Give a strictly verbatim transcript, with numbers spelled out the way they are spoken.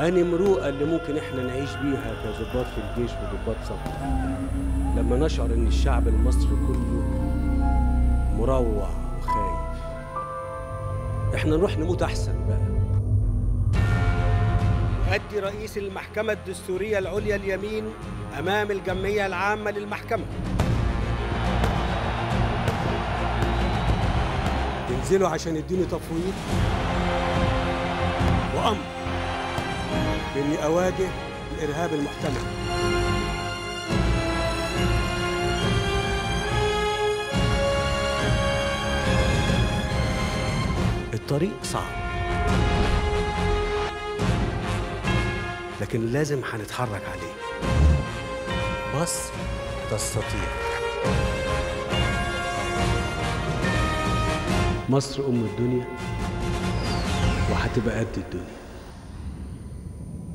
أنهي مروءة اللي ممكن إحنا نعيش بيها كضباط في الجيش وضباط صف لما نشعر إن الشعب المصري كله مروع وخايف؟ إحنا نروح نموت أحسن بقى. يؤدي رئيس المحكمة الدستورية العليا اليمين أمام الجمعية العامة للمحكمة. ينزلوا عشان يدوني تفويض وأمر بإني أواجه الإرهاب المحتمل. الطريق صعب لكن لازم هنتحرك عليه. مصر تستطيع. مصر أم الدنيا وهتبقى قد الدنيا.